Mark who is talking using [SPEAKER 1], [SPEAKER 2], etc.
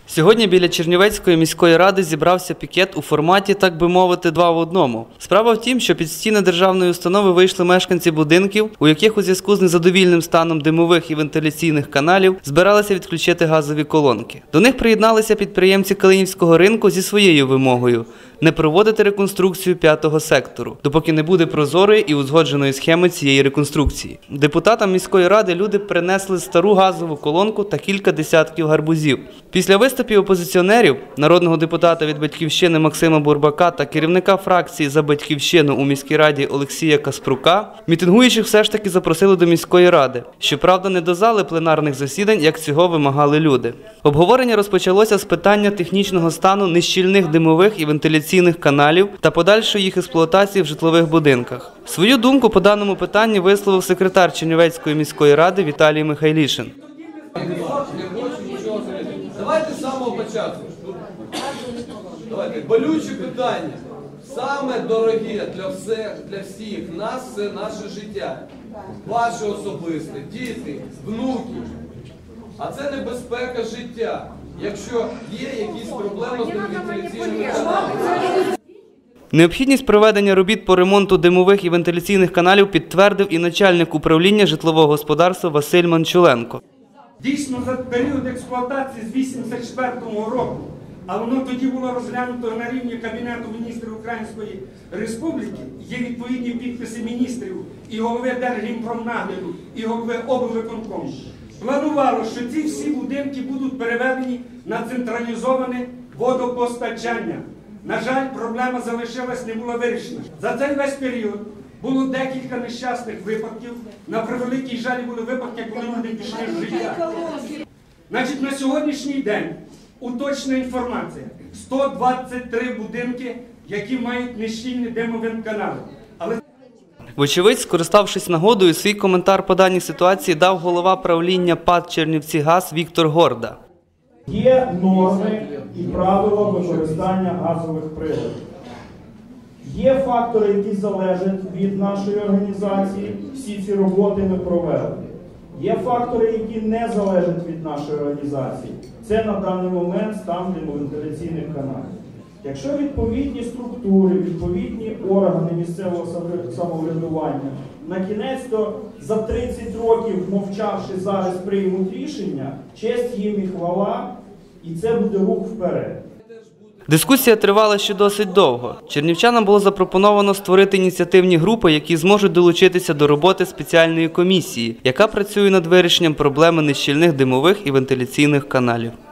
[SPEAKER 1] Сьогодні біля Чернівецької міської ради зібрався пікет у форматі, так би мовити, 2 в 1. Справа в тім, що під стіни державної установи вийшли мешканці будинків, у яких у зв'язку з незадовільним станом димових і вентиляційних каналів збиралися відключити газові колонки. До них приєдналися підприємці Калинівського ринку зі своєю вимогою – не проводити реконструкцію 5-го сектору, допоки не буде прозорої і узгодженої схеми цієї реконструкції. Депутатам міської ради люди принесли стару газову колонку та кілька десятків гарбузів. Після виступів опозиціонерів, народного депутата від «Батьківщини» Максима Бурбака та керівника фракції «За Батьківщину» у міській раді Олексія Каспрука, мітингуючих все ж таки запросили до міської ради. Щоправда, не до зали пленарних засідань, як цього вимагали люди. Обговорення розпочалося з питання технічного стану нещільних димових і вентиляційних каналів та подальшої їх експлуатації в житлових будинках. Свою думку по даному питанню висловив секретар Чернівецької міської ради Віталій Михайлішин.
[SPEAKER 2] Давайте з самого початку. Давайте. Болюче питання. Саме дороге для всіх нас – це наше життя. Ваше особисте, діти, внуки. А це небезпека життя, якщо є якісь проблеми з вентиляційними каналами.
[SPEAKER 1] Необхідність проведення робіт по ремонту димових і вентиляційних каналів підтвердив і начальник управління житлового господарства Василь Манчуленко.
[SPEAKER 3] Дійсно, за період експлуатації з 1984 року, а воно тоді було розглянуто на рівні Кабінету міністрів Української Республіки, є відповідні підписи міністрів і голови Держгімпромнагляду, і голови облвиконкому. Планувало, що ці всі будинки будуть переведені на централізоване водопостачання. На жаль, проблема залишилась, не була вирішена. За цей весь період було декілька нещасних випадків. На превеликий жаль були випадки, коли люди пішли з життя. Значить, на сьогоднішній день уточнена інформація. 123 будинки, які мають нещільні димові канали.
[SPEAKER 1] Вочевидь, скориставшись нагодою, свій коментар по даній ситуації дав голова правління ПАТ «Чернівцігаз» Віктор Горда.
[SPEAKER 4] Є норми і правила використання газових приладів. Є фактори, які залежать від нашої організації, всі ці роботи ми провели. Є фактори, які не залежать від нашої організації. Це на даний момент стан димовентиляційних каналів. Якщо відповідні структури, відповідні органи місцевого самоврядування на кінець-то за 30 років, мовчавши, зараз приймуть рішення, честь їм і хвала, і це буде рух вперед.
[SPEAKER 1] Дискусія тривала ще досить довго. Чернівчанам було запропоновано створити ініціативні групи, які зможуть долучитися до роботи спеціальної комісії, яка працює над вирішенням проблеми нещільних димових і вентиляційних каналів.